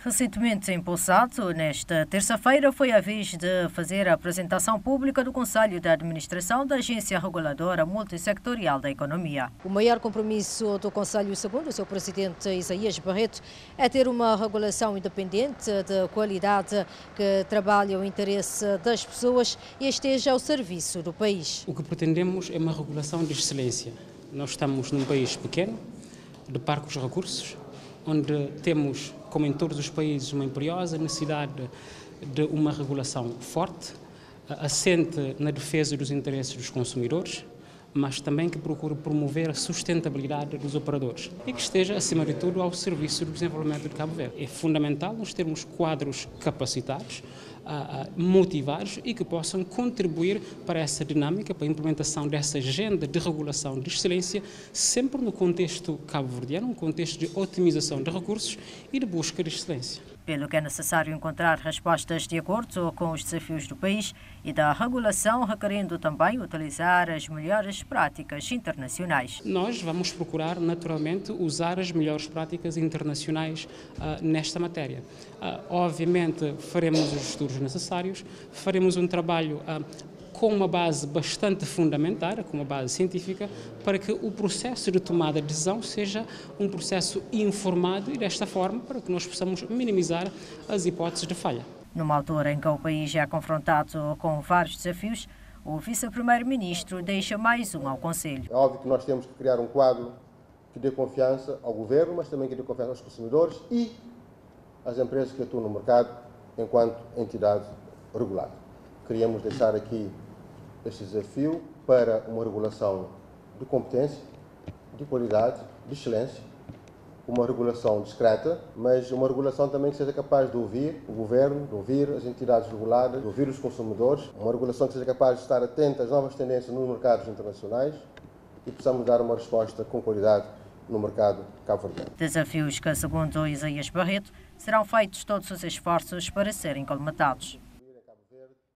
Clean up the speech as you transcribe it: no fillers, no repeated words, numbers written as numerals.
Recentemente impulsado, nesta terça-feira foi a vez de fazer a apresentação pública do Conselho de Administração da Agência Reguladora Multissectorial da Economia. O maior compromisso do Conselho, segundo o seu presidente Isaías Barreto, é ter uma regulação independente de qualidade que trabalhe o interesse das pessoas e esteja ao serviço do país. O que pretendemos é uma regulação de excelência. Nós estamos num país pequeno, de parcos recursos, onde temos, como em todos os países, uma imperiosa necessidade de uma regulação forte, assente na defesa dos interesses dos consumidores, mas também que procure promover a sustentabilidade dos operadores e que esteja, acima de tudo, ao serviço do desenvolvimento de Cabo Verde. É fundamental nós termos quadros capacitados, motivados e que possam contribuir para essa dinâmica, para a implementação dessa agenda de regulação de excelência, sempre no contexto cabo-verdiano, um contexto de otimização de recursos e de busca de excelência. Pelo que é necessário encontrar respostas de acordo com os desafios do país e da regulação, requerendo também utilizar as melhores práticas internacionais. Nós vamos procurar, naturalmente, usar as melhores práticas internacionais nesta matéria. Obviamente, faremos os estudos necessários, faremos um trabalho com uma base bastante fundamentada, com uma base científica, para que o processo de tomada de decisão seja um processo informado e, desta forma, para que nós possamos minimizar as hipóteses de falha. Numa altura em que o país é confrontado com vários desafios, o vice-primeiro-ministro deixa mais um ao Conselho. É óbvio que nós temos que criar um quadro que dê confiança ao governo, mas também que dê confiança aos consumidores e às empresas que atuam no mercado enquanto entidade regulada. Queríamos deixar aqui este desafio para uma regulação de competência, de qualidade, de excelência, uma regulação discreta, mas uma regulação também que seja capaz de ouvir o governo, de ouvir as entidades reguladas, de ouvir os consumidores, uma regulação que seja capaz de estar atenta às novas tendências nos mercados internacionais e possamos dar uma resposta com qualidade no mercado cabo-verdiano. Desafios que, segundo Isaías Barreto, serão feitos todos os esforços para serem colmatados.